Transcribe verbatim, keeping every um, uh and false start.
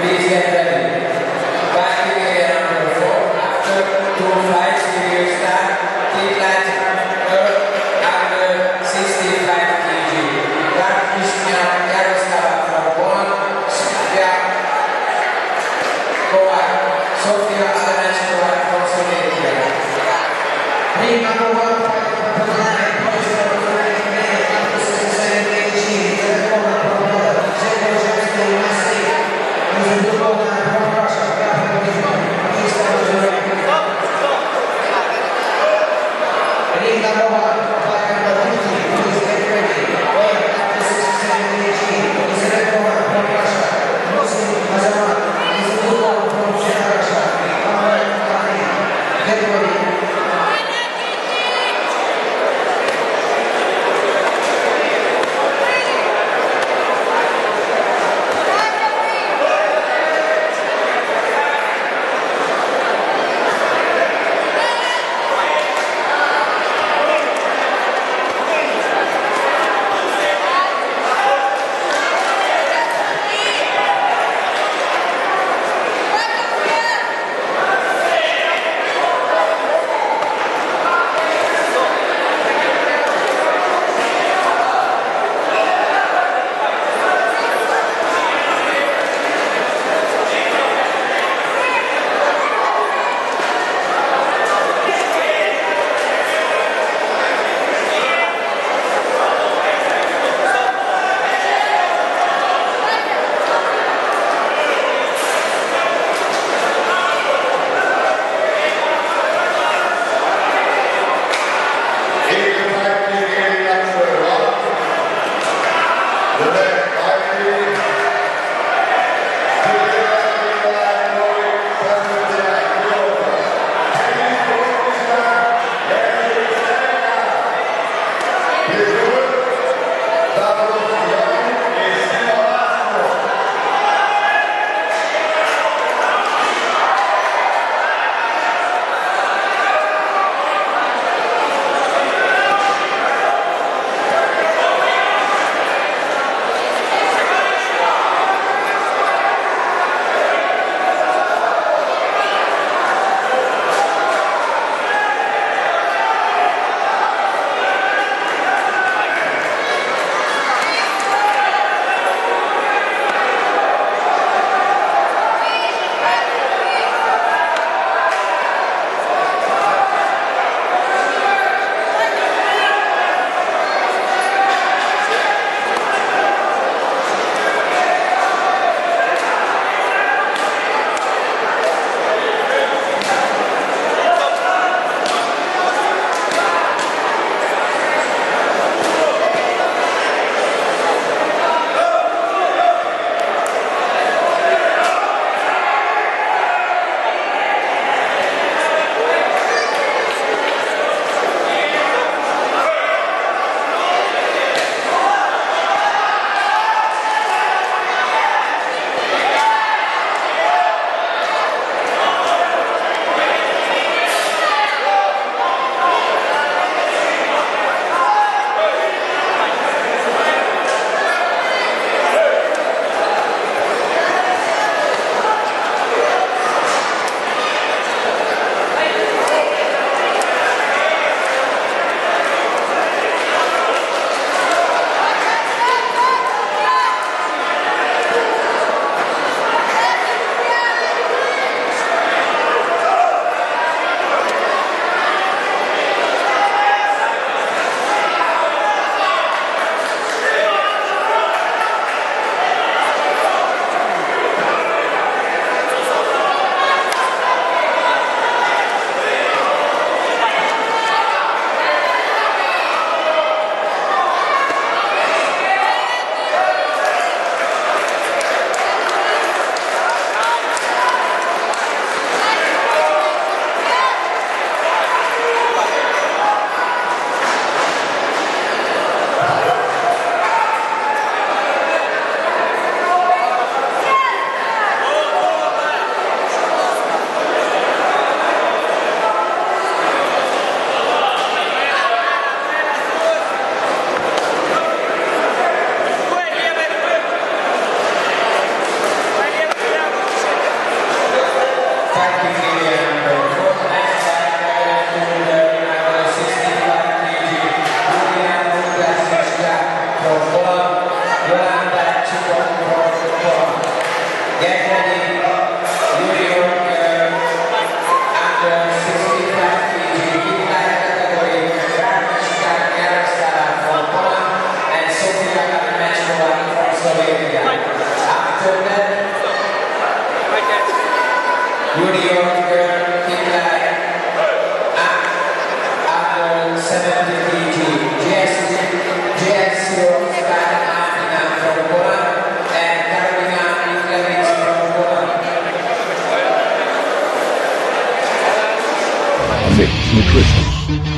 Please get ready. Back to the area number four. After two flights, we will start T-flight under sixty-five kilograms. That Krishna Yaroslava from one, Sofia Kovac, Sofia Adanes Kovac from Slovakia. Ring number one, Thank you. fighting area number four. Next fight to the number sixty-five kilograms, Julian Bugasic from Poland, Yolanda Chikon from Poland. Get ready, New York under sixty-five kilograms, big light category, Francisca Yaroslavá from Poland, and Sofia Kalimechkova from Slovenia. After that, Junior girl big light under seventy kilograms, J S Sirovska Martina from Poland, and Karolina Miklevich from Poland. Mix Nutrition.